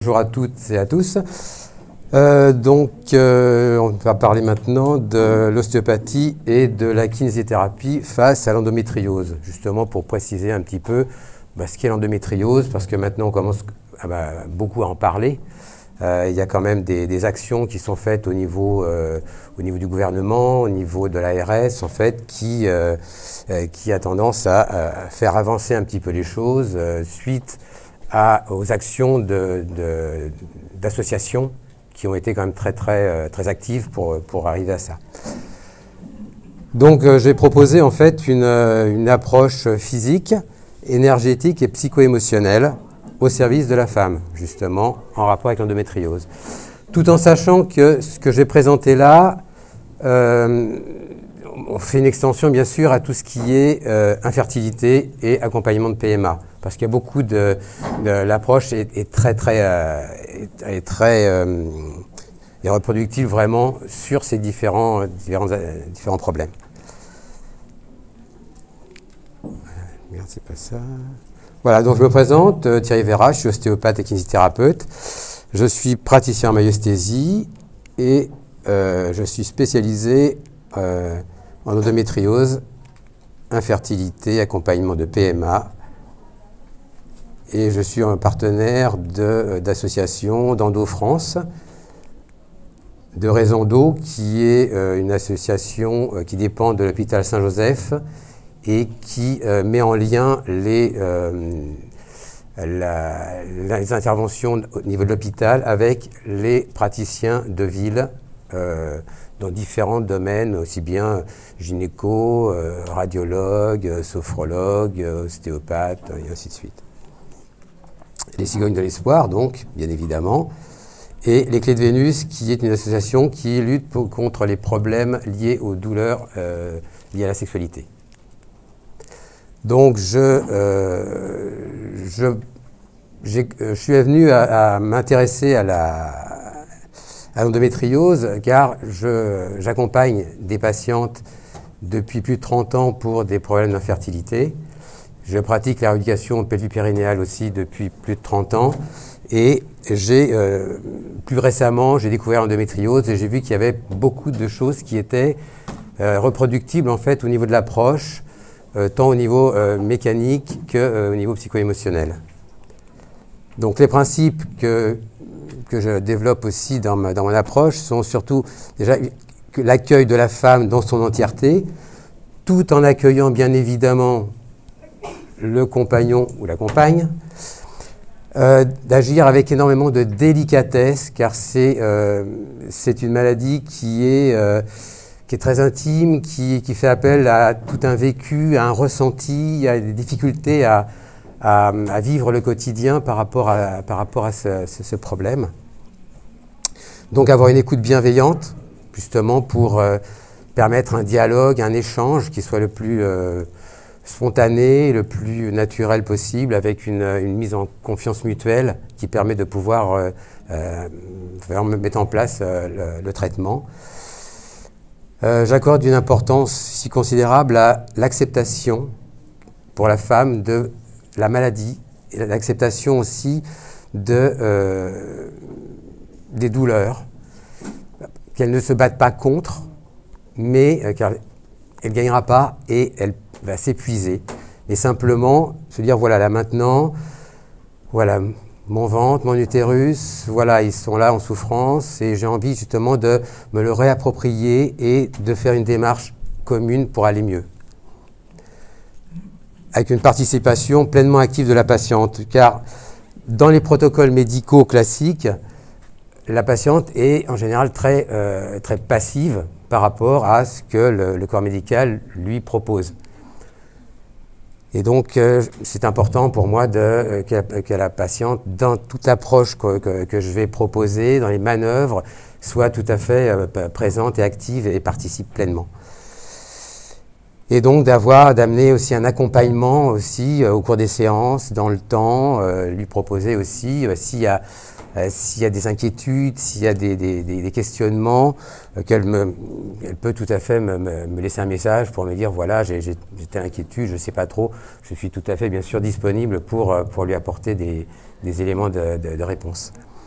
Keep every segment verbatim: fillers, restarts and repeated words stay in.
Bonjour à toutes et à tous. Euh, donc, euh, on va parler maintenant de l'ostéopathie et de la kinésithérapie face à l'endométriose, justement pour préciser un petit peu bah, ce qu'est l'endométriose, parce que maintenant on commence à, bah, beaucoup à en parler. Euh, il y a quand même des, des actions qui sont faites au niveau, euh, au niveau du gouvernement, au niveau de l'A R S, en fait, qui, euh, euh, qui a tendance à, à faire avancer un petit peu les choses euh, suite à, aux actions de, de, d'associations qui ont été quand même très, très, très actives pour, pour arriver à ça. Donc, euh, j'ai proposé en fait une, une approche physique, énergétique et psycho-émotionnelle au service de la femme, justement, en rapport avec l'endométriose. Tout en sachant que ce que j'ai présenté là, euh, on fait une extension, bien sûr, à tout ce qui est euh, infertilité et accompagnement de P M A. Parce qu'il y a beaucoup de... de l'approche est, est très, très... Euh, est, est très euh, est reproductive vraiment sur ces différents, différents, euh, différents problèmes. Merde, c'est pas ça... Voilà, donc je me présente, euh, Thierry Véra, je suis ostéopathe et kinésithérapeute. Je suis praticien en myosthésie et euh, je suis spécialisé euh, en endométriose, infertilité, accompagnement de P M A. Et je suis un partenaire de, d'association d'Endo France, de Raison d'eau, qui est euh, une association euh, qui dépend de l'hôpital Saint-Joseph et qui euh, met en lien les, euh, la, les interventions au niveau de l'hôpital avec les praticiens de ville euh, dans différents domaines, aussi bien gynéco, euh, radiologue, sophrologue, ostéopathe, et ainsi de suite. Les Cigognes de l'Espoir, donc, bien évidemment, et les Clés de Vénus, qui est une association qui lutte pour, contre les problèmes liés aux douleurs euh, liées à la sexualité. Donc, je, euh, je, j'ai, je suis venu à, à m'intéresser à la, à l'endométriose, car je, j'accompagne des patientes depuis plus de trente ans pour des problèmes d'infertilité. Je pratique la rééducation pelvipérinéale aussi depuis plus de trente ans. Et j'ai, euh, plus récemment, j'ai découvert l'endométriose et j'ai vu qu'il y avait beaucoup de choses qui étaient euh, reproductibles en fait au niveau de l'approche, euh, tant au niveau euh, mécanique qu'au euh, niveau psycho-émotionnel. Donc les principes que, que je développe aussi dans, ma, dans mon approche sont surtout déjà l'accueil de la femme dans son entièreté, tout en accueillant bien évidemment le compagnon ou la compagne, euh, d'agir avec énormément de délicatesse, car c'est euh, c'est une maladie qui est, euh, qui est très intime, qui, qui fait appel à tout un vécu, à un ressenti, à des difficultés à, à, à vivre le quotidien par rapport à, par rapport à ce, ce, ce problème. Donc avoir une écoute bienveillante, justement pour euh, permettre un dialogue, un échange qui soit le plus... Euh, spontané, le plus naturel possible, avec une, une mise en confiance mutuelle qui permet de pouvoir euh, euh, mettre en place euh, le, le traitement. Euh, j'accorde une importance si considérable à l'acceptation pour la femme de la maladie et l'acceptation aussi de, euh, des douleurs, qu'elle ne se batte pas contre, mais euh, car elle ne gagnera pas et elle va s'épuiser. Et simplement se dire, voilà, là maintenant, voilà, mon ventre, mon utérus, voilà, ils sont là en souffrance et j'ai envie justement de me le réapproprier et de faire une démarche commune pour aller mieux. Avec une participation pleinement active de la patiente, car dans les protocoles médicaux classiques, la patiente est en général très, euh, très passive par rapport à ce que le, le corps médical lui propose. Et donc, euh, c'est important pour moi de, euh, que, la, que la patiente, dans toute l'approche que, que, que je vais proposer, dans les manœuvres, soit tout à fait euh, présente et active et participe pleinement. Et donc, d'avoir, d'amener aussi un accompagnement aussi euh, au cours des séances, dans le temps, euh, lui proposer aussi, euh, s'il y a Euh, s'il y a des inquiétudes, s'il y a des, des, des, des questionnements, euh, qu'elle me, elle peut tout à fait me, me, me laisser un message pour me dire voilà, j'ai, j'ai, j'ai telle inquiétude, je ne sais pas trop. Je suis tout à fait bien sûr disponible pour, pour lui apporter des, des éléments de, de, de réponse.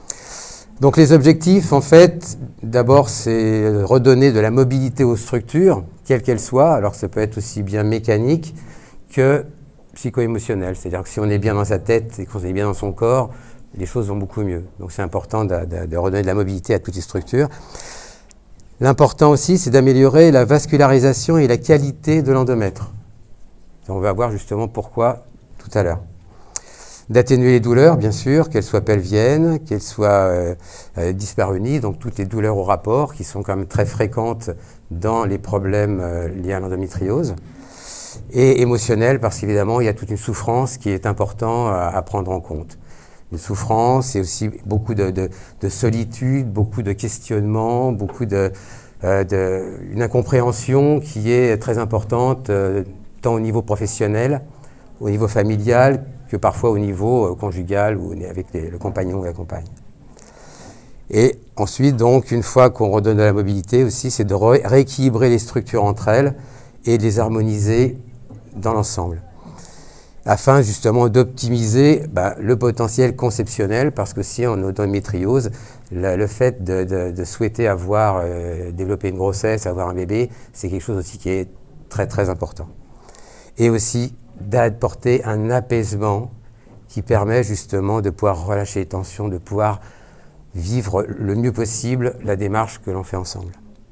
Donc les objectifs, en fait, d'abord, c'est redonner de la mobilité aux structures, quelles qu'elles soient. Alors ça peut être aussi bien mécanique que psycho-émotionnel. C'est-à-dire que si on est bien dans sa tête et qu'on est bien dans son corps, les choses vont beaucoup mieux. Donc c'est important de, de, de redonner de la mobilité à toutes les structures. L'important aussi, c'est d'améliorer la vascularisation et la qualité de l'endomètre. On va voir justement pourquoi tout à l'heure. D'atténuer les douleurs, bien sûr, qu'elles soient pelviennes, qu'elles soient euh, euh, dyspareunies, donc toutes les douleurs au rapport, qui sont quand même très fréquentes dans les problèmes euh, liés à l'endométriose. Et émotionnelles, parce qu'évidemment, il y a toute une souffrance qui est importante à, à prendre en compte. Une souffrance et aussi beaucoup de, de, de solitude, beaucoup de questionnements, beaucoup de, euh, de, une incompréhension qui est très importante, euh, tant au niveau professionnel, au niveau familial, que parfois au niveau euh, conjugal ou avec les, le compagnon ou la compagne. Et ensuite, donc, une fois qu'on redonne de la mobilité aussi, c'est de ré rééquilibrer les structures entre elles et de les harmoniser dans l'ensemble, afin justement d'optimiser bah, le potentiel conceptionnel, parce que si en endométriose, le, le fait de, de, de souhaiter avoir, euh, développer une grossesse, avoir un bébé, c'est quelque chose aussi qui est très très important. Et aussi d'apporter un apaisement qui permet justement de pouvoir relâcher les tensions, de pouvoir vivre le mieux possible la démarche que l'on fait ensemble.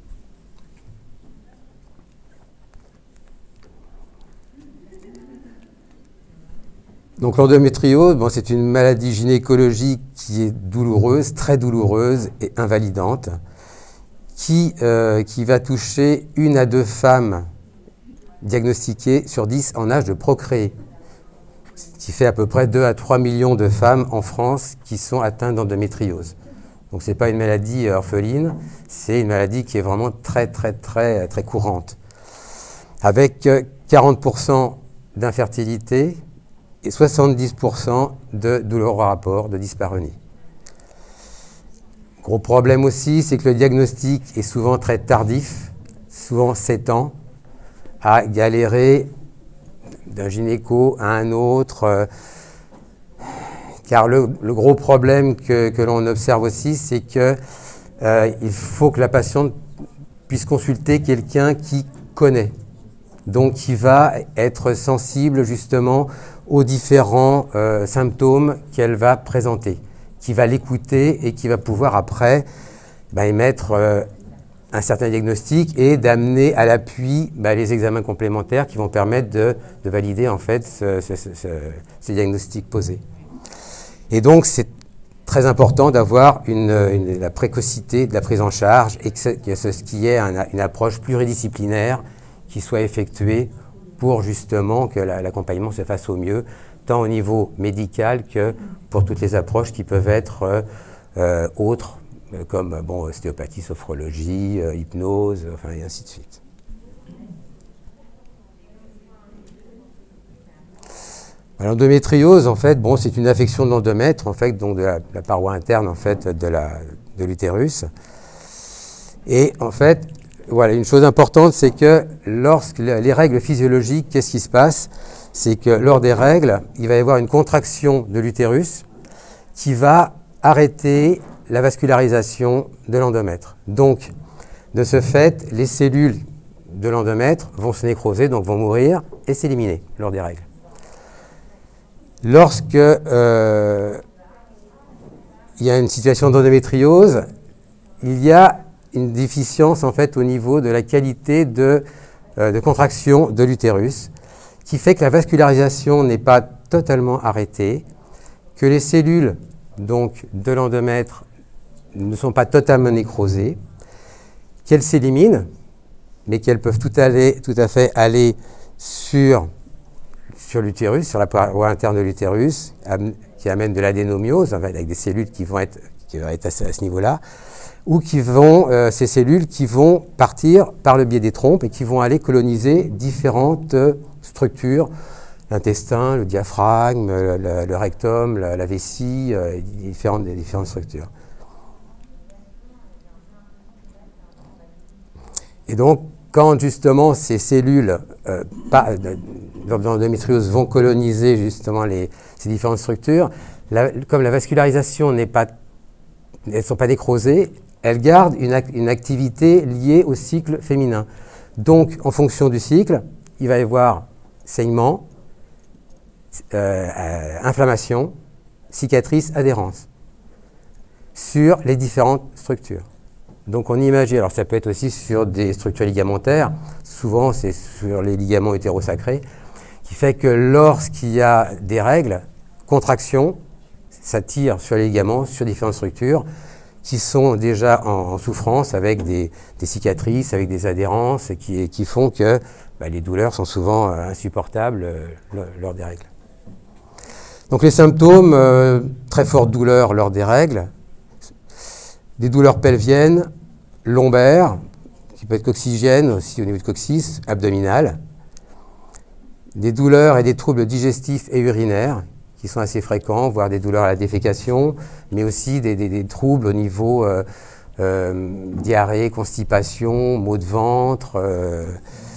Donc l'endométriose, bon, c'est une maladie gynécologique qui est douloureuse, très douloureuse et invalidante, qui, euh, qui va toucher une à deux femmes diagnostiquées sur dix en âge de procréer, ce qui fait à peu près deux à trois millions de femmes en France qui sont atteintes d'endométriose. Donc ce n'est pas une maladie orpheline, c'est une maladie qui est vraiment très très très très courante, avec quarante pour cent d'infertilité et soixante-dix pour cent de douleurs au rapport, de dyspareunie. Gros problème aussi, c'est que le diagnostic est souvent très tardif, souvent sept ans, à galérer d'un gynéco à un autre, euh, car le, le gros problème que, que l'on observe aussi, c'est qu'il euh, faut que la patiente puisse consulter quelqu'un qui connaît, donc qui va être sensible justement aux différents euh, symptômes qu'elle va présenter, qui va l'écouter et qui va pouvoir après bah, émettre euh, un certain diagnostic et d'amener à l'appui bah, les examens complémentaires qui vont permettre de, de valider en fait ce, ce, ce, ce, ce diagnostic posé. Et donc c'est très important d'avoir une, une, la précocité de la prise en charge et que ce, que ce qui est un, une approche pluridisciplinaire qui soit effectuée pour justement que l'accompagnement se fasse au mieux, tant au niveau médical que pour toutes les approches qui peuvent être euh, autres, comme bon, ostéopathie, sophrologie, euh, hypnose, enfin, et ainsi de suite. L'endométriose, en fait, bon, c'est une affection de l'endomètre, en fait, donc de la, la paroi interne, en fait, de l'utérus. Et en fait, voilà, une chose importante, c'est que lorsque les règles physiologiques, qu'est-ce qui se passe? C'est que lors des règles, il va y avoir une contraction de l'utérus qui va arrêter la vascularisation de l'endomètre. Donc, de ce fait, les cellules de l'endomètre vont se nécroser, donc vont mourir et s'éliminer lors des règles. Lorsque euh, il y a une situation d'endométriose, il y a une déficience en fait au niveau de la qualité de, euh, de contraction de l'utérus, qui fait que la vascularisation n'est pas totalement arrêtée, que les cellules donc, de l'endomètre ne sont pas totalement nécrosées, qu'elles s'éliminent, mais qu'elles peuvent tout, aller, tout à fait aller sur, sur l'utérus, sur la paroi interne de l'utérus, qui amène de l'adénomiose, avec des cellules qui vont être, qui vont être à ce niveau-là, ou qui vont, euh, ces cellules qui vont partir par le biais des trompes et qui vont aller coloniser différentes euh, structures, l'intestin, le diaphragme, le, le, le rectum, la, la vessie, euh, différentes, différentes structures. Et donc, quand justement ces cellules euh, d'endométriose vont coloniser justement les, ces différentes structures, la, comme la vascularisation n'est pas elles ne sont pas nécrosées, elles gardent une, ac une activité liée au cycle féminin. Donc, en fonction du cycle, il va y avoir saignement, euh, euh, inflammation, cicatrice, adhérence sur les différentes structures. Donc on imagine, alors ça peut être aussi sur des structures ligamentaires, souvent c'est sur les ligaments hétérosacrés, qui fait que lorsqu'il y a des règles, contraction, ça tire sur les ligaments, sur différentes structures, qui sont déjà en, en souffrance avec des, des cicatrices, avec des adhérences, et qui, et qui font que bah, les douleurs sont souvent euh, insupportables euh, lors des règles. Donc les symptômes, euh, très forte douleur lors des règles, des douleurs pelviennes, lombaires, qui peut être coccygienne aussi au niveau du coccyx, abdominales, des douleurs et des troubles digestifs et urinaires, qui sont assez fréquents, voire des douleurs à la défécation, mais aussi des, des, des troubles au niveau euh, euh, diarrhée, constipation, maux de ventre, euh,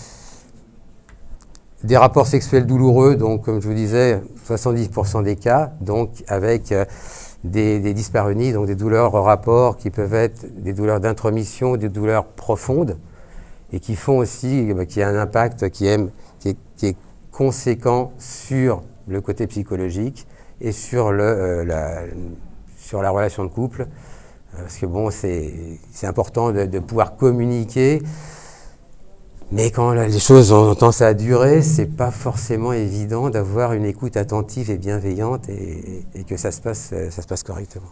des rapports sexuels douloureux, donc comme je vous disais, soixante-dix pour cent des cas, donc avec euh, des, des dyspareunies, donc des douleurs au rapport qui peuvent être des douleurs d'intromission, des douleurs profondes, et qui font aussi, bah, qui a un impact qui est, qui est, qui est conséquent sur le côté psychologique et sur, le, euh, la, sur la relation de couple, euh, parce que bon, c'est important de, de pouvoir communiquer. Mais quand les choses ont tendance à durer, c'est pas forcément évident d'avoir une écoute attentive et bienveillante et, et que ça se passe, ça se passe correctement.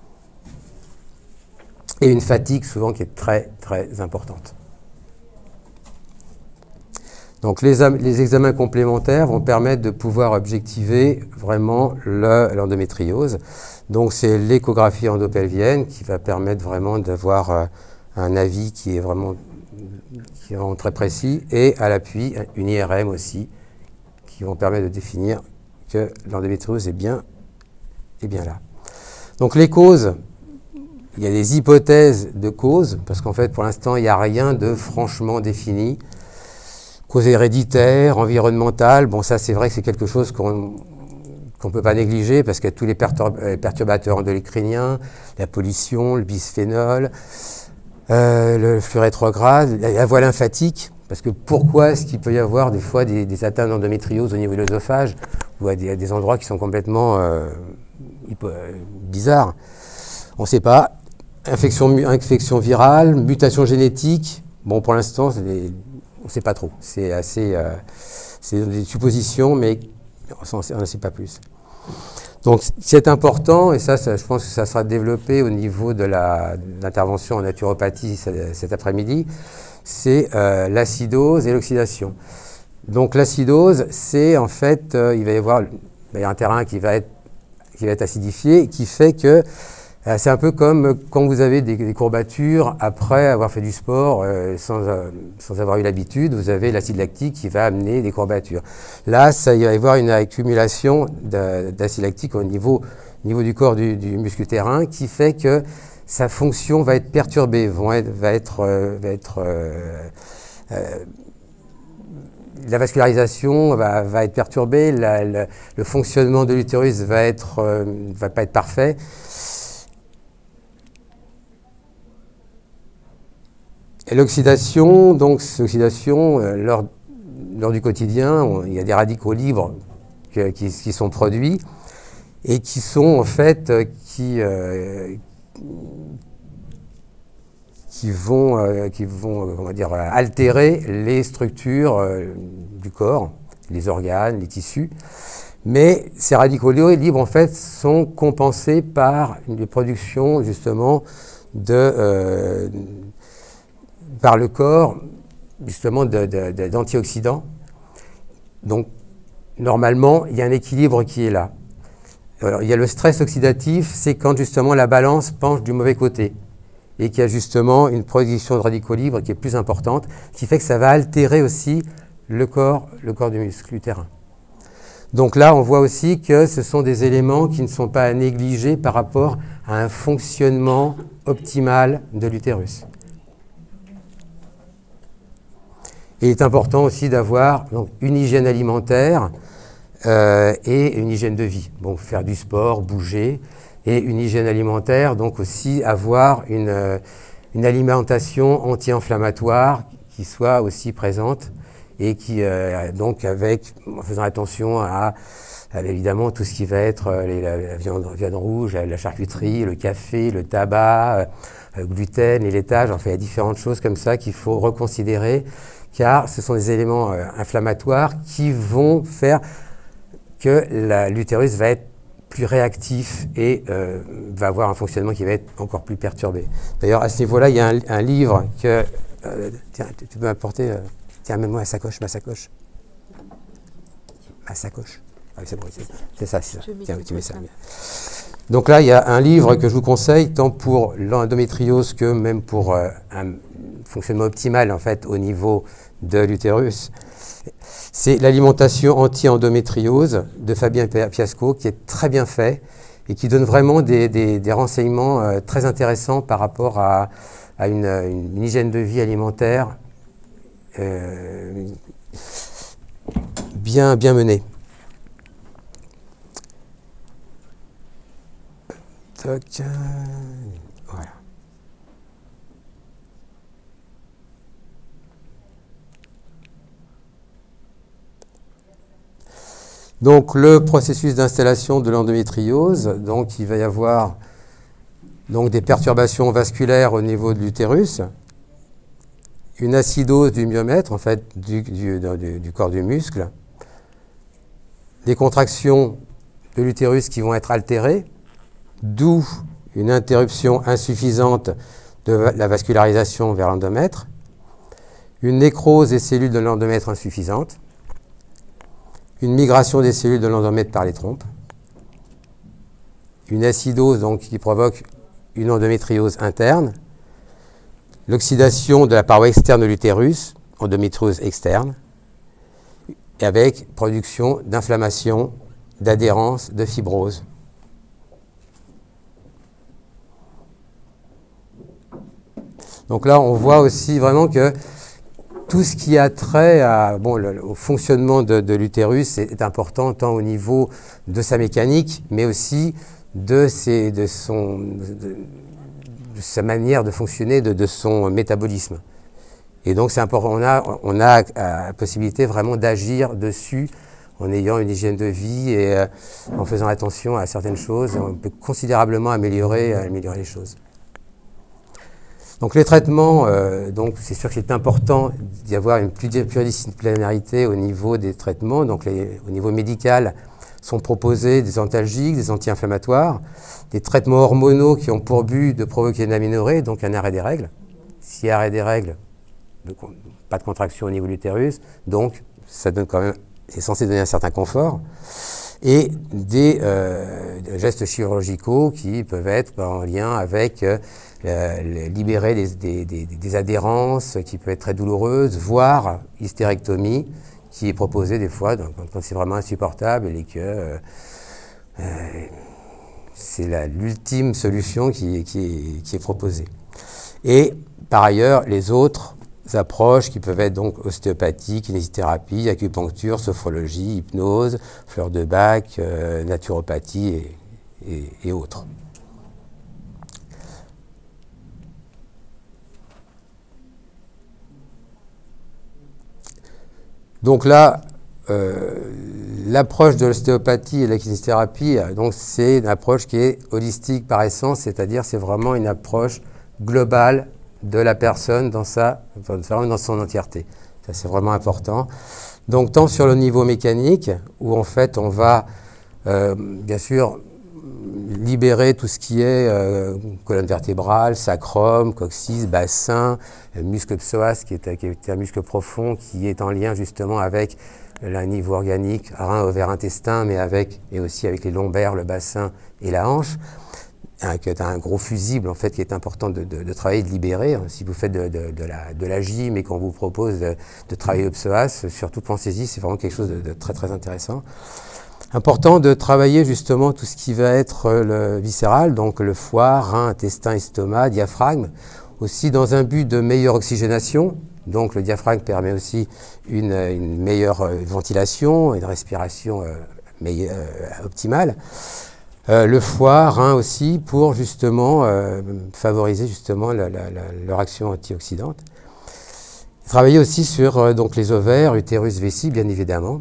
Et une fatigue souvent qui est très très importante. Donc les, les examens complémentaires vont permettre de pouvoir objectiver vraiment l'endométriose. Donc c'est l'échographie endopelvienne qui va permettre vraiment d'avoir euh, un avis qui est vraiment qui est vraiment très précis, et à l'appui, une I R M aussi, qui vont permettre de définir que l'endométriose est bien, est bien là. Donc les causes, il y a des hypothèses de causes, parce qu'en fait, pour l'instant, il n'y a rien de franchement défini. Cause héréditaire, environnementale, bon ça c'est vrai que c'est quelque chose qu'on qu'on ne peut pas négliger, parce qu'il y a tous les perturbateurs endocriniens, la pollution, le bisphénol, Euh, le flux rétrograde, la voie lymphatique, parce que pourquoi est-ce qu'il peut y avoir des fois des, des atteintes d'endométriose au niveau de l'œsophage ou à des, à des endroits qui sont complètement euh, hypo, euh, bizarres? On ne sait pas. Infection, infection virale, mutation génétique, bon pour l'instant on ne sait pas trop. C'est assez, euh, c'est des suppositions, mais on ne sait pas plus. Donc, ce qui est important, et ça, ça, je pense que ça sera développé au niveau de l'intervention en naturopathie cet après-midi, c'est euh, l'acidose et l'oxydation. Donc, l'acidose, c'est en fait, euh, il va y avoir il y a un terrain qui va être, qui va être acidifié, qui fait que euh, c'est un peu comme quand vous avez des, des courbatures après avoir fait du sport euh, sans, euh, sans avoir eu l'habitude, vous avez l'acide lactique qui va amener des courbatures. Là, ça, il va y avoir une accumulation d'acide lactique au niveau, niveau du corps du, du muscle utérin qui fait que sa fonction va être perturbée, vont être, va être, euh, va être euh, euh, la vascularisation va, va être perturbée, la, la, le fonctionnement de l'utérus va être, euh, va pas être parfait. Et l'oxydation, donc l'oxydation, euh, lors, lors du quotidien, on, il y a des radicaux libres que, qui, qui sont produits et qui sont en fait, euh, qui, euh, qui vont, euh, qui vont on va dire, altérer les structures euh, du corps, les organes, les tissus. Mais ces radicaux libres, en fait, sont compensés par une production, justement, de... Euh, par le corps, justement, d'antioxydants. Donc, normalement, il y a un équilibre qui est là. Alors, il y a le stress oxydatif, c'est quand, justement, la balance penche du mauvais côté et qu'il y a, justement, une production de radicaux libres qui est plus importante, qui fait que ça va altérer aussi le corps, le corps du muscle utérin. Donc là, on voit aussi que ce sont des éléments qui ne sont pas à négliger par rapport à un fonctionnement optimal de l'utérus. Il est important aussi d'avoir une hygiène alimentaire euh, et une hygiène de vie. Bon, faire du sport, bouger, et une hygiène alimentaire, donc aussi avoir une, euh, une alimentation anti-inflammatoire qui soit aussi présente et qui, euh, donc, avec, en faisant attention à, à évidemment tout ce qui va être euh, les, la, la viande, viande rouge, la, la charcuterie, le café, le tabac, euh, le gluten, les laitages, enfin il y a différentes choses comme ça qu'il faut reconsidérer, car ce sont des éléments euh, inflammatoires qui vont faire que l'utérus va être plus réactif et euh, va avoir un fonctionnement qui va être encore plus perturbé. D'ailleurs, à ce niveau-là, il y a un, un livre que... Euh, tiens, tu, tu peux m'apporter... Euh, tiens, mets-moi ma sacoche, ma sacoche. Ma sacoche. Ah, c'est bon, c'est ça, c'est ça. Tiens, tu mets ça. Donc là, il y a un livre que je vous conseille, tant pour l'endométriose que même pour euh, un fonctionnement optimal, en fait, au niveau de l'utérus. C'est l'alimentation anti-endométriose de Fabien Piasco, qui est très bien fait et qui donne vraiment des, des, des renseignements euh, très intéressants par rapport à, à une, une, une hygiène de vie alimentaire euh, bien, bien menée. Toc, voilà. Donc le processus d'installation de l'endométriose, donc il va y avoir donc, des perturbations vasculaires au niveau de l'utérus, une acidose du myomètre, en fait, du, du, du, du corps du muscle, des contractions de l'utérus qui vont être altérées, d'où une interruption insuffisante de la vascularisation vers l'endomètre, une nécrose des cellules de l'endomètre insuffisante, une migration des cellules de l'endomètre par les trompes, une acidose donc, qui provoque une endométriose interne, l'oxydation de la paroi externe de l'utérus, endométriose externe, et avec production d'inflammation, d'adhérence, de fibrose. Donc là, on voit aussi vraiment que tout ce qui a trait à, bon, le, au fonctionnement de, de l'utérus est, est important tant au niveau de sa mécanique, mais aussi de, ses, de, son, de, de sa manière de fonctionner, de, de son métabolisme. Et donc c'est important, on a, on a la possibilité vraiment d'agir dessus en ayant une hygiène de vie et euh, en faisant attention à certaines choses. On peut considérablement améliorer, améliorer les choses. Donc les traitements, euh, donc c'est sûr qu'il est important d'y avoir une pluridisciplinarité au niveau des traitements. Donc les, au niveau médical, sont proposés des antalgiques, des anti-inflammatoires, des traitements hormonaux qui ont pour but de provoquer une aménorrhée, donc un arrêt des règles. S'il y a arrêt des règles, de, pas de contraction au niveau de l'utérus, donc ça donne quand même, c'est censé donner un certain confort. Et des euh, gestes chirurgicaux qui peuvent être en lien avec euh, Euh, libérer des, des, des, des adhérences qui peuvent être très douloureuses, voire hystérectomie, qui est proposée des fois donc, quand c'est vraiment insupportable et que euh, euh, c'est l'ultime solution qui, qui, est, qui est proposée. Et par ailleurs, les autres approches qui peuvent être donc ostéopathie, kinésithérapie, acupuncture, sophrologie, hypnose, fleurs de bac, euh, naturopathie et, et, et autres. Donc là, euh, l'approche de l'ostéopathie et de la kinésithérapie, donc c'est une approche qui est holistique par essence, c'est-à-dire c'est vraiment une approche globale de la personne dans, sa, dans son entièreté. Ça, c'est vraiment important. Donc tant sur le niveau mécanique, où en fait on va euh, bien sûr libérer tout ce qui est euh, colonne vertébrale, sacrum, coccyx, bassin, muscle psoas qui est, qui est un muscle profond qui est en lien justement avec le niveau organique, rein, ovaire, intestin, mais avec, et aussi avec les lombaires, le bassin et la hanche, un, qui est un gros fusible en fait qui est important de, de, de travailler, de libérer. Si vous faites de, de, de, la, de la gym et qu'on vous propose de, de travailler au psoas, surtout pensez-y, c'est vraiment quelque chose de, de très très intéressant. Important de travailler justement tout ce qui va être le viscéral, donc le foie, rein, intestin, estomac, diaphragme, aussi dans un but de meilleure oxygénation. Donc le diaphragme permet aussi une, une meilleure ventilation, une respiration euh, meilleure, euh, optimale. Euh, le foie, rein aussi, pour justement euh, favoriser justement la, la, la, leur action antioxydante. Il travaillait aussi sur euh, donc les ovaires, utérus, vessie, bien évidemment.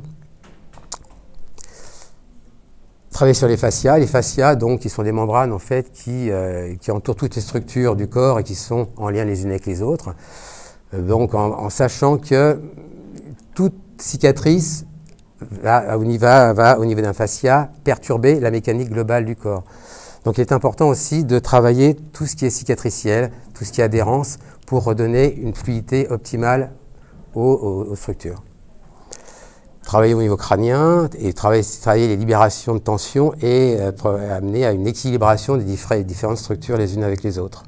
Il travaillait sur les fascias. Les fascias, donc, qui sont des membranes en fait qui, euh, qui entourent toutes les structures du corps et qui sont en lien les unes avec les autres. Euh, donc, en, en sachant que toute cicatrice Va, va, va au niveau d'un fascia perturber la mécanique globale du corps. Donc il est important aussi de travailler tout ce qui est cicatriciel, tout ce qui est adhérence, pour redonner une fluidité optimale aux, aux, aux structures. Travailler au niveau crânien et travailler, travailler les libérations de tension et euh, amener à une équilibration des différentes structures les unes avec les autres.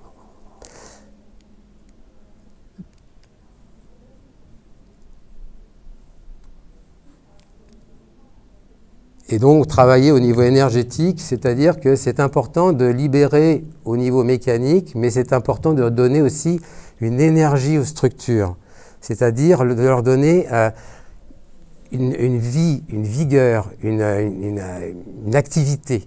Et donc, travailler au niveau énergétique, c'est-à-dire que c'est important de libérer au niveau mécanique, mais c'est important de donner aussi une énergie aux structures, c'est-à-dire de leur donner euh, une, une vie, une vigueur, une, une, une activité.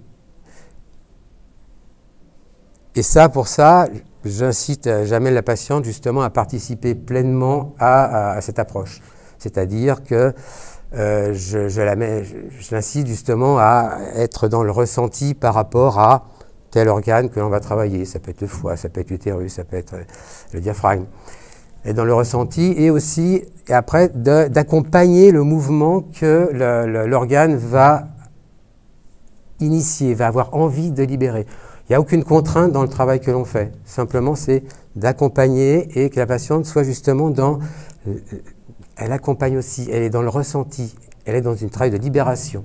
Et ça, pour ça, j'incite, j'amène la patiente justement à participer pleinement à, à, à cette approche. C'est-à-dire que Euh, je, je, la mets, je, je l'incite justement à être dans le ressenti par rapport à tel organe que l'on va travailler. Ça peut être le foie, ça peut être l'utérus, ça peut être le diaphragme. Et dans le ressenti, et aussi, et après, de, d'accompagner le mouvement que le, le, l'organe va initier, va avoir envie de libérer. Il n'y a aucune contrainte dans le travail que l'on fait. Simplement, c'est d'accompagner et que la patiente soit justement dans... Elle accompagne aussi, elle est dans le ressenti, elle est dans une travail de libération.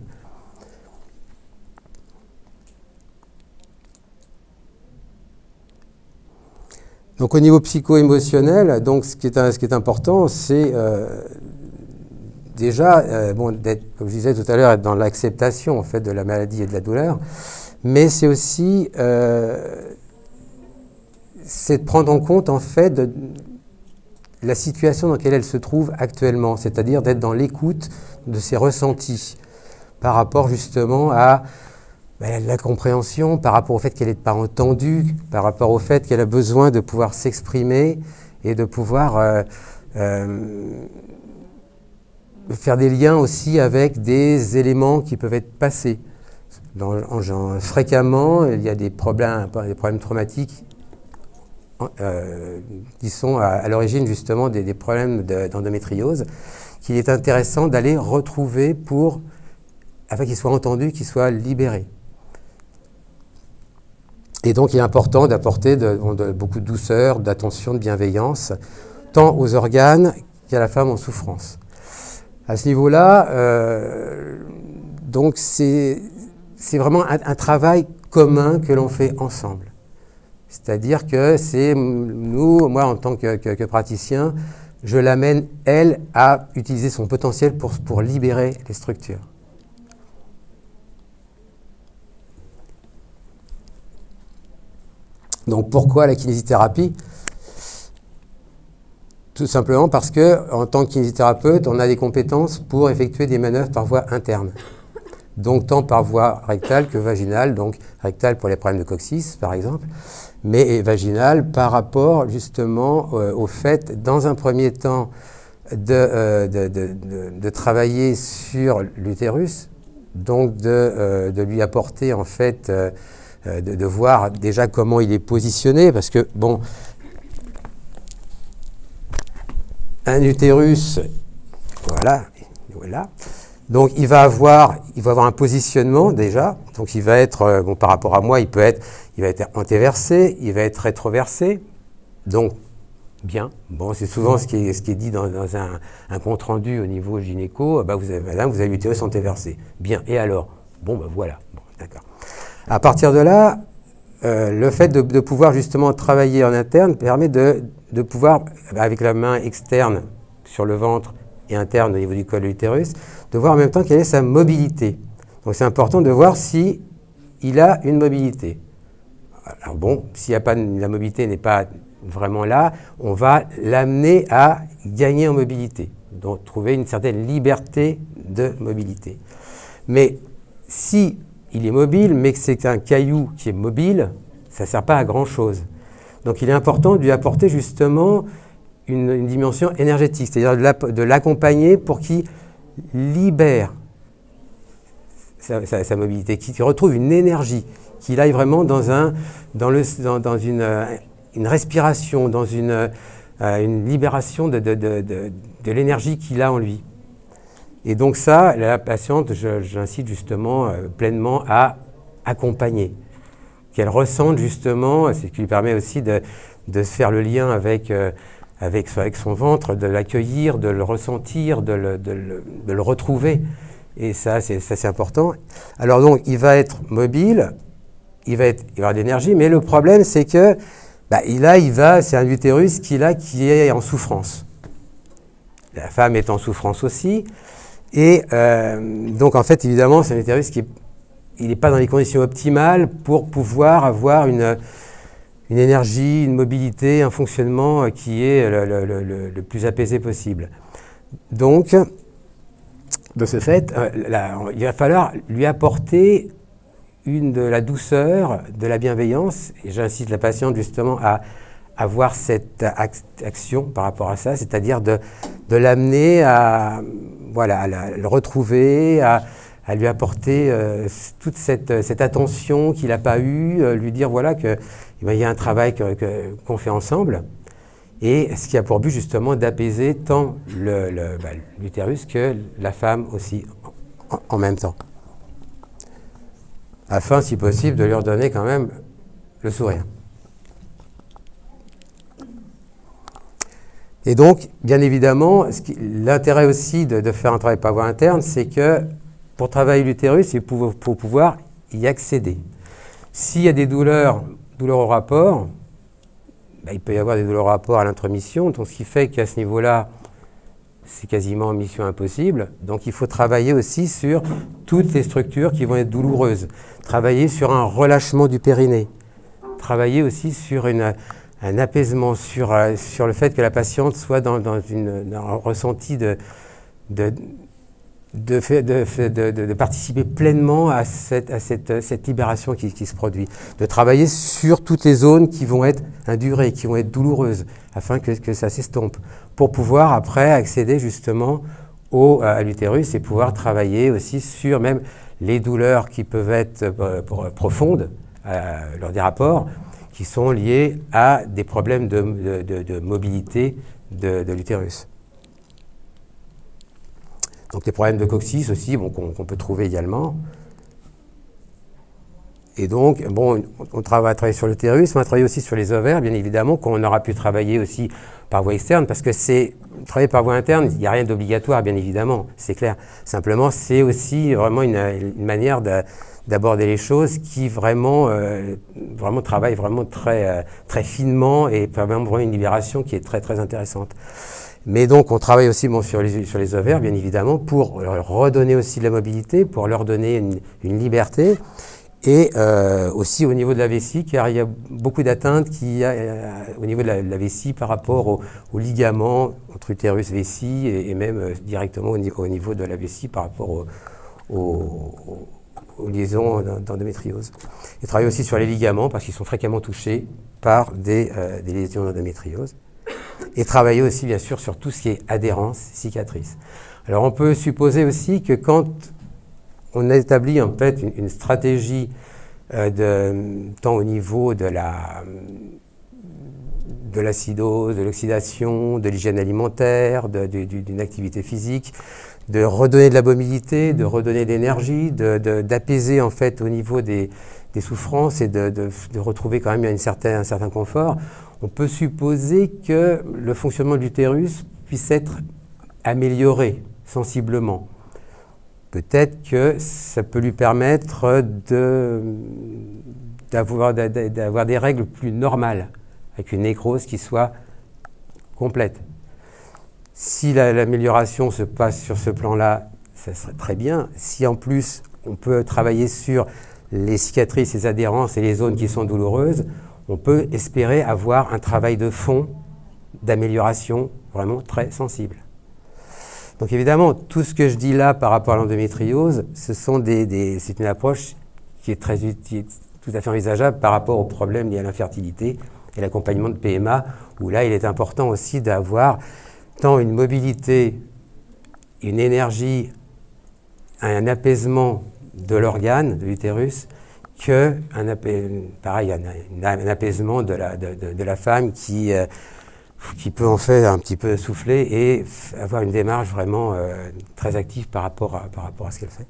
Donc au niveau psycho-émotionnel, donc ce qui est, ce qui est important, c'est euh, déjà, euh, bon, d'être, comme je disais tout à l'heure, être dans l'acceptation en fait de la maladie et de la douleur, mais c'est aussi euh, c'est de prendre en compte en fait de, la situation dans laquelle elle se trouve actuellement, c'est-à-dire d'être dans l'écoute de ses ressentis par rapport justement à ben, la compréhension, par rapport au fait qu'elle n'est pas entendue, par rapport au fait qu'elle a besoin de pouvoir s'exprimer et de pouvoir euh, euh, faire des liens aussi avec des éléments qui peuvent être passés. Dans, en, en, fréquemment, il y a des problèmes, des problèmes traumatiques Euh, qui sont à, à l'origine justement des, des problèmes de, d'endométriose, qu'il est intéressant d'aller retrouver pour, afin qu'ils soient entendus, qu'ils soient libérés. Et donc il est important d'apporter de, de, beaucoup de douceur, d'attention, de bienveillance, tant aux organes qu'à la femme en souffrance. À ce niveau-là, euh, donc c'est, c'est vraiment un, un travail commun que l'on fait ensemble. C'est-à-dire que c'est nous, moi en tant que, que, que praticien, je l'amène, elle, à utiliser son potentiel pour, pour libérer les structures. Donc pourquoi la kinésithérapie ? Tout simplement parce que, en tant que kinésithérapeute, on a des compétences pour effectuer des manœuvres par voie interne. Donc tant par voie rectale que vaginale, donc rectale pour les problèmes de coccyx par exemple, mais vaginale par rapport justement euh, au fait, dans un premier temps, de, euh, de, de, de, de travailler sur l'utérus, donc de, euh, de lui apporter en fait, euh, de, de voir déjà comment il est positionné, parce que bon, un utérus, voilà, voilà. Donc il va avoir, il va avoir un positionnement déjà. Donc il va être, bon, par rapport à moi, il peut être, il va être antéversé, il va être rétroversé. Donc bien. Bon, c'est souvent ce qui est, ce qui est dit dans, dans un, un compte rendu au niveau gynéco. Bah vous avez, madame, vous avez l'utérus antéversé. Bien. Et alors? Bon, ben bah, voilà. Bon, d'accord. À partir de là, euh, le fait de, de pouvoir justement travailler en interne permet de, de pouvoir, avec la main externe sur le ventre et interne au niveau du col de l'utérus, de voir en même temps quelle est sa mobilité. Donc c'est important de voir si il a une mobilité. Alors bon, s'il y a pas, la mobilité n'est pas vraiment là, on va l'amener à gagner en mobilité, donc trouver une certaine liberté de mobilité. Mais si il est mobile, mais que c'est un caillou qui est mobile, ça ne sert pas à grand-chose. Donc il est important de lui apporter justement une, une dimension énergétique, c'est-à-dire de l'accompagner pour qu'il libère sa, sa, sa mobilité, qu'il retrouve une énergie, qu'il aille vraiment dans, un, dans, le, dans, dans une, une respiration, dans une, euh, une libération de, de, de, de, de l'énergie qu'il a en lui. Et donc ça, la patiente, j'incite justement euh, pleinement à accompagner, qu'elle ressente justement, c'est ce qui lui permet aussi de, de se faire le lien avec, euh, avec, avec son ventre, de l'accueillir, de le ressentir, de le, de le, de le retrouver. Et ça, c'est important. Alors donc, il va être mobile, il va, être, il va avoir de l'énergie, mais le problème, c'est que bah, là, il va, c'est un utérus qui, là, qui est en souffrance. La femme est en souffrance aussi. Et euh, donc, en fait, évidemment, c'est un utérus qui n'est pas dans les conditions optimales pour pouvoir avoir une, une énergie, une mobilité, un fonctionnement qui est le, le, le, le plus apaisé possible. Donc, de ce fait, euh, là, il va falloir lui apporter une de la douceur, de la bienveillance, et j'incite la patiente justement à avoir cette action par rapport à ça, c'est-à-dire de, de l'amener à, voilà, à, la, à le retrouver, à, à lui apporter euh, toute cette, cette attention qu'il n'a pas eue, euh, lui dire voilà qu'il ben, y a un travail que, que, qu'on fait ensemble, et ce qui a pour but justement d'apaiser tant le, le, ben, l'utérus que la femme aussi en, en même temps, afin si possible de lui redonner quand même le sourire. Et donc, bien évidemment, l'intérêt aussi de, de faire un travail par voie interne, c'est que pour travailler l'utérus, c'est pour, pour pouvoir y accéder. S'il y a des douleurs, douleurs au rapport, ben, il peut y avoir des douleurs au rapport à l'intromission, donc ce qui fait qu'à ce niveau-là, c'est quasiment mission impossible. Donc il faut travailler aussi sur toutes les structures qui vont être douloureuses, travailler sur un relâchement du périnée, travailler aussi sur une... un apaisement sur, euh, sur le fait que la patiente soit dans, dans, une, dans un ressenti de, de, de, de, de, de, de participer pleinement à cette, à cette, cette libération qui, qui se produit. De travailler sur toutes les zones qui vont être indurées, qui vont être douloureuses, afin que, que ça s'estompe, pour pouvoir après accéder justement au, à l'utérus et pouvoir travailler aussi sur même les douleurs qui peuvent être euh, profondes euh, lors des rapports, qui sont liés à des problèmes de, de, de, de mobilité de, de l'utérus. Donc des problèmes de coccyx aussi, bon, qu'on qu'on peut trouver également. Et donc, bon, on travaille, travailler sur l'utérus, on va travailler aussi sur les ovaires, bien évidemment, qu'on aura pu travailler aussi par voie externe, parce que c'est travailler par voie interne, il n'y a rien d'obligatoire, bien évidemment, c'est clair. Simplement, c'est aussi vraiment une, une manière de d'aborder les choses qui vraiment, euh, vraiment travaillent vraiment très, euh, très finement et permet vraiment une libération qui est très, très intéressante. Mais donc, on travaille aussi bon, sur, les, sur les ovaires, bien évidemment, pour leur redonner aussi de la mobilité, pour leur donner une, une liberté, et euh, aussi au niveau de la vessie, car il y a beaucoup d'atteintes qui, euh, au niveau de la, de la vessie par rapport au, au ligament entre utérus vessie et, et même euh, directement au, au niveau de la vessie par rapport au, au, au aux liaisons d'endométriose. Et travailler aussi sur les ligaments parce qu'ils sont fréquemment touchés par des, euh, des lésions d'endométriose. Et travailler aussi bien sûr sur tout ce qui est adhérence, cicatrice. Alors on peut supposer aussi que quand on établit en fait une, une stratégie euh, de, tant au niveau de la de l'acidose, de l'oxydation, de l'hygiène alimentaire, d'une activité physique, de redonner de la mobilité, de redonner de l'énergie, d'apaiser en fait au niveau des, des souffrances et de, de, de retrouver quand même une certain, un certain confort, on peut supposer que le fonctionnement de l'utérus puisse être amélioré sensiblement. Peut-être que ça peut lui permettre d'avoir de, d'avoir des règles plus normales, avec une nécrose qui soit complète. Si l'amélioration se passe sur ce plan-là, ça serait très bien. Si en plus on peut travailler sur les cicatrices, les adhérences et les zones qui sont douloureuses, on peut espérer avoir un travail de fond d'amélioration vraiment très sensible. Donc évidemment, tout ce que je dis là par rapport à l'endométriose, ce sont des, des, c'est une approche qui est très utile, tout à fait envisageable par rapport aux problèmes liés à l'infertilité et l'accompagnement de P M A, où là, il est important aussi d'avoir tant une mobilité, une énergie, un apaisement de l'organe, de l'utérus, que un, pareil, un, un apaisement de la, de, de, de la femme qui, euh, qui peut en fait un petit peu souffler et avoir une démarche vraiment euh, très active par rapport à, par rapport à ce qu'elle fait.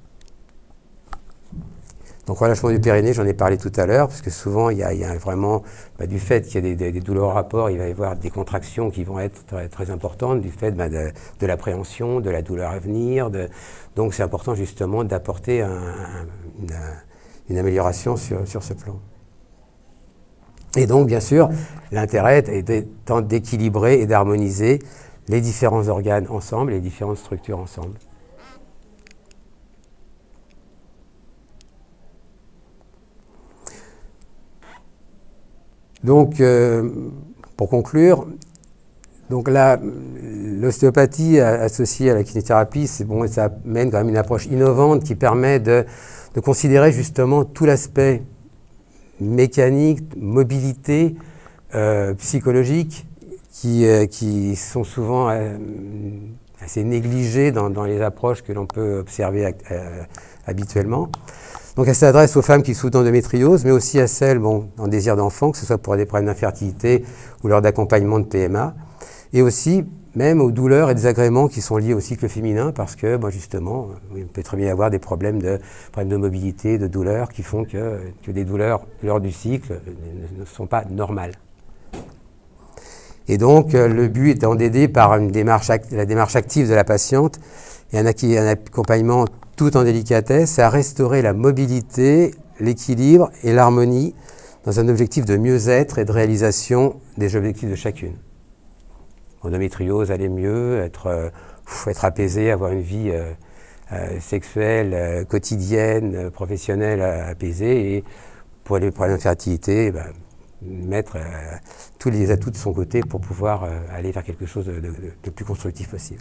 Donc relâchement du périnée, j'en ai parlé tout à l'heure, parce que souvent il y a, il y a vraiment, bah, du fait qu'il y a des, des, des douleurs au rapport, il va y avoir des contractions qui vont être très, très importantes, du fait bah, de, de l'appréhension, de la douleur à venir. De, donc c'est important justement d'apporter un, un, une, une amélioration sur, sur ce plan. Et donc bien sûr, l'intérêt étant d'équilibrer et d'harmoniser les différents organes ensemble, les différentes structures ensemble. Donc, euh, pour conclure, donc l'ostéopathie associée à la kinésithérapie, c'est bon, ça mène quand même une approche innovante qui permet de, de considérer justement tout l'aspect mécanique, mobilité, euh, psychologique, qui, euh, qui sont souvent euh, assez négligés dans, dans les approches que l'on peut observer euh, habituellement. Donc elle s'adresse aux femmes qui souffrent d'endométriose, mais aussi à celles bon, en désir d'enfant, que ce soit pour des problèmes d'infertilité ou lors d'accompagnement de P M A, et aussi même aux douleurs et désagréments qui sont liés au cycle féminin, parce que bon, justement, il peut très bien y avoir des problèmes de, problèmes de mobilité, de douleurs, qui font que, que des douleurs lors du cycle ne, ne sont pas normales. Et donc le but étant d'aider par une démarche, la démarche active de la patiente et un, un accompagnement tout en délicatesse, à restaurer la mobilité, l'équilibre et l'harmonie dans un objectif de mieux-être et de réalisation des objectifs de chacune. Endométriose, aller mieux, être, euh, être apaisé, avoir une vie euh, euh, sexuelle, euh, quotidienne, euh, professionnelle euh, apaisée, et pour les problèmes d'infertilité, ben, mettre euh, tous les atouts de son côté pour pouvoir euh, aller vers quelque chose de, de, de plus constructif possible.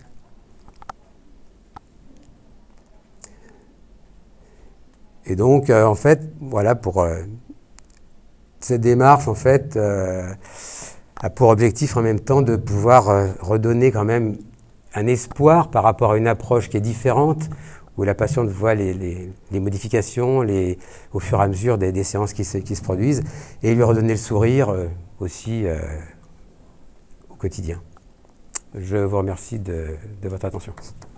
Et donc, euh, en fait, voilà, pour euh, cette démarche, en fait, euh, a pour objectif en même temps de pouvoir euh, redonner quand même un espoir par rapport à une approche qui est différente, où la patiente voit les, les, les modifications les, au fur et à mesure des, des séances qui se, qui se produisent, et lui redonner le sourire euh, aussi euh, au quotidien. Je vous remercie de, de votre attention.